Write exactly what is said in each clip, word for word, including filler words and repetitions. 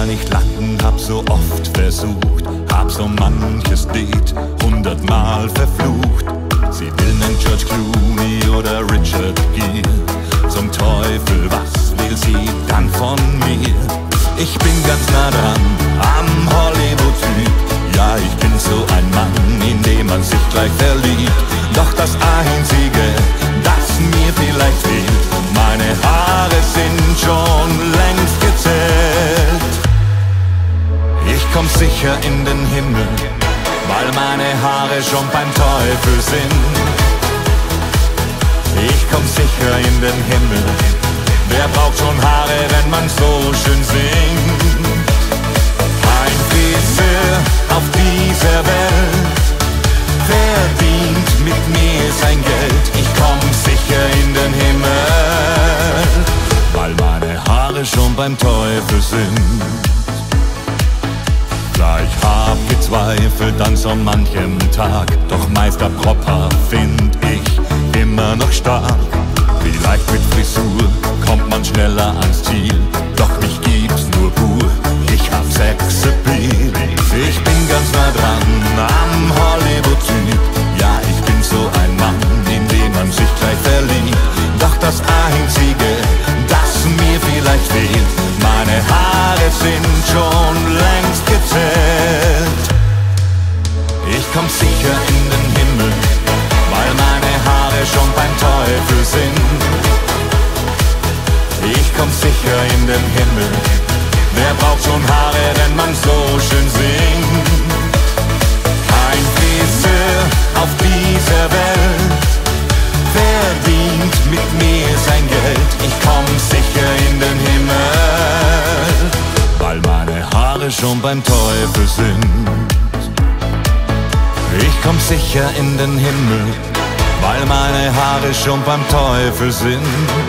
mal nicht landen, hab so oft versucht, hab so manches Date hundertmal verflucht. Sie will nen George Clooney oder Richard Gere. Zum Teufel, was will sie dann von mir? Ich bin ganz nah dran am Hollywood-Typ. Ja, ich bin so ein Mann, in den man sich gleich verliebt. Doch das Einzige, das mir vielleicht fehlt, meine Haare sind schon längst gezählt. Ich komm sicher in den Himmel, weil meine Haare schon beim Teufel sind. Ich komm sicher in den Himmel, wer braucht schon Haare, wenn man so schön singt? Ein Friseur auf dieser Welt verdient mit mir sein Geld. Ich komm sicher in den Himmel, weil meine Haare schon beim Teufel sind. Ja, ich hab gezweifelt an so manchem Tag, doch Meister Propper find ich immer noch stark. Vielleicht mit Frisur kommt man schneller ans Ziel, doch mich gibt's nur pur, ich hab Sexappeal. Ich bin ganz nah dran am Hollywood-Typ. Ja, ich bin so ein Mann, in den man sich gleich verliebt. Doch das Einzige, das mir vielleicht fehlt, meine Haare sind schon längst gezählt. Ich komm sicher in den Himmel, weil meine Haare schon beim Teufel sind. Ich komm sicher in den Himmel, wer braucht schon Haare, wenn man so schön singt? Kein Friseur auf dieser Welt verdient mit mir sein Geld. Ich komm sicher in den Himmel, weil meine Haare schon beim Teufel sind. Ich komm sicher in den Himmel, weil meine Haare schon beim Teufel sind.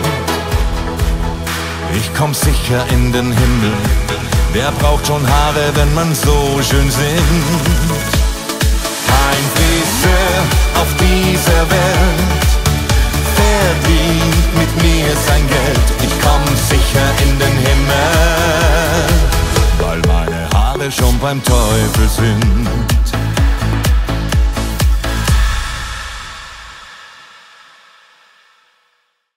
Ich komm sicher in den Himmel, wer braucht schon Haare, wenn man so schön singt? Kein Friseur auf dieser Welt verdient mit mir sein Geld. Ich komm sicher in den Himmel, weil meine Haare schon beim Teufel sind.